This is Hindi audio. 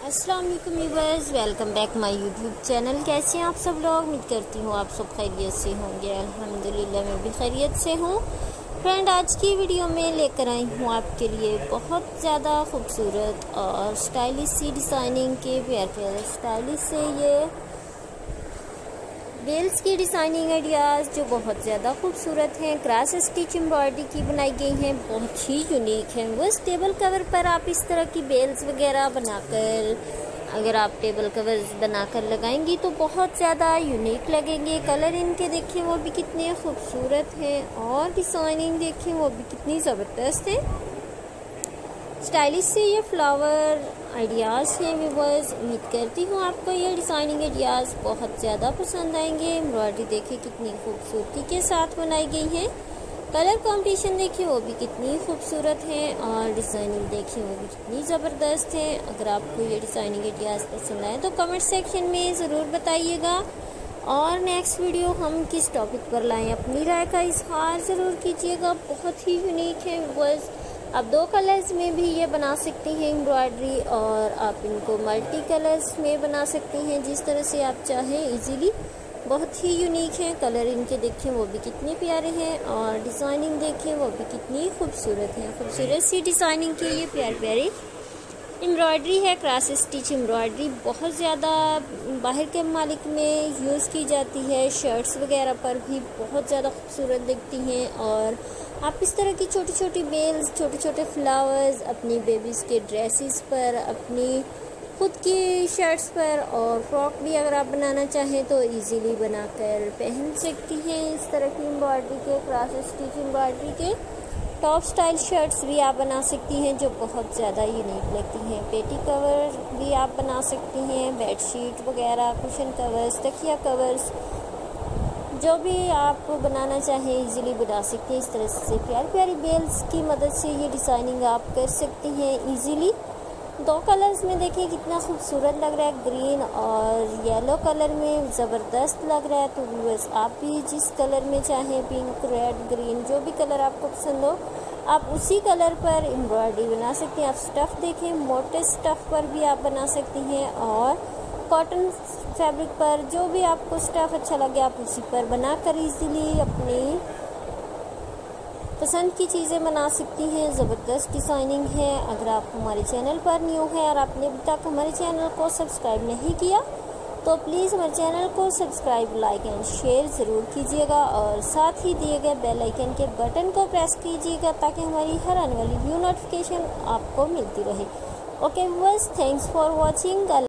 अस्सलाम वालेकुम viewers, welcome back my YouTube channel. कैसे हैं आप सब लोग? उम्मीद करती हूँ आप सब खैरियत से होंगे। अल्हम्दुलिल्लाह मैं भी खैरियत से हूँ। फ्रेंड, आज की वीडियो में लेकर आई हूँ आपके लिए बहुत ज़्यादा खूबसूरत और स्टाइलिश सी डिज़ाइनिंग के प्यारे स्टाइलिश से ये बेल्स की डिज़ाइनिंग आइडियाज़ जो बहुत ज़्यादा खूबसूरत हैं, क्रॉस स्टिच एम्ब्रॉयडरी की बनाई गई हैं, बहुत ही यूनिक हैं। बस टेबल कवर पर आप इस तरह की बेल्स वगैरह बनाकर अगर आप टेबल कवर्स बनाकर लगाएंगी तो बहुत ज़्यादा यूनिक लगेंगे। कलर इनके देखें वो भी कितने खूबसूरत हैं और डिज़ाइनिंग देखें वो भी कितनी ज़बरदस्त है। स्टाइलिश से ये फ्लावर आइडियाज़ हैं व्यूअर्स। उम्मीद करती हूँ आपको ये डिज़ाइनिंग आइडियाज़ बहुत ज़्यादा पसंद आएंगे। एम्ब्रॉयडरी देखिए कितनी खूबसूरती के साथ बनाई गई है। कलर कॉम्बिनेशन देखिए वो भी कितनी खूबसूरत है और डिज़ाइनिंग देखिए वो भी कितनी ज़बरदस्त है। अगर आपको ये डिज़ाइनिंग आइडियाज़ पसंद आए तो कमेंट सेक्शन में ज़रूर बताइएगा और नेक्स्ट वीडियो हम किस टॉपिक पर लाएँ अपनी राय का इजहार ज़रूर कीजिएगा। बहुत ही यूनिक है व्यूअर्स। आप 2 कलर्स में भी ये बना सकती हैं एम्ब्रॉयडरी और आप इनको मल्टी कलर्स में बना सकती हैं जिस तरह से आप चाहें इजीली। बहुत ही यूनिक है। कलर इनके देखें वो भी कितने प्यारे हैं और डिज़ाइनिंग देखें वो भी कितनी खूबसूरत है। खूबसूरत सी डिज़ाइनिंग की ये प्यारी एम्ब्रॉयडरी है। क्रॉस स्टिच एम्ब्रॉयडरी बहुत ज़्यादा बाहर के ममालिक में यूज़ की जाती है। शर्ट्स वगैरह पर भी बहुत ज़्यादा खूबसूरत दिखती हैं और आप इस तरह की छोटी छोटी बेल्स, छोटे छोटे फ्लावर्स अपनी बेबीज़ के ड्रेसेस पर, अपनी खुद की शर्ट्स पर और फ्रॉक भी अगर आप बनाना चाहें तो इजीली बनाकर पहन सकती हैं। इस तरह की एम्ब्रॉयडरी के क्रॉस स्टिच एम्ब्रॉयडरी के टॉप स्टाइल शर्ट्स भी आप बना सकती हैं जो बहुत ज़्यादा यूनिक लगती हैं। पेटी कवर भी आप बना सकती हैं, बेडशीट वगैरह, कुशन कवर्स, तकिया कवर्स, जो भी आप बनाना चाहें इजीली बना सकते हैं। इस तरह से प्यारी प्यारी बेल्स की मदद से ये डिज़ाइनिंग आप कर सकती हैं इजीली। 2 कलर्स में देखिए कितना खूबसूरत लग रहा है। ग्रीन और येलो कलर में ज़बरदस्त लग रहा है। तो व्यूअर्स आप भी जिस कलर में चाहें, पिंक, रेड, ग्रीन, जो भी कलर आपको पसंद हो आप उसी कलर पर एम्ब्रॉयडरी बना सकते हैं। आप स्टफ़ देखें, मोटे स्टफ़ पर भी आप बना सकती हैं और कॉटन फैब्रिक पर जो भी आपको स्टफ़ अच्छा लगे आप उसी पर बनाकर इजीली अपनी पसंद की चीज़ें बना सकती हैं। ज़बरदस्त डिज़ाइनिंग है। अगर आप हमारे चैनल पर न्यू हैं और आपने अभी तक हमारे चैनल को सब्सक्राइब नहीं किया तो प्लीज़ हमारे चैनल को सब्सक्राइब, लाइक एंड शेयर ज़रूर कीजिएगा और साथ ही दिए गए बेल आइकन के बटन को प्रेस कीजिएगा ताकि हमारी हर आने वाली न्यू नोटिफिकेशन आपको मिलती रहे। Okay viewers, thanks for watching.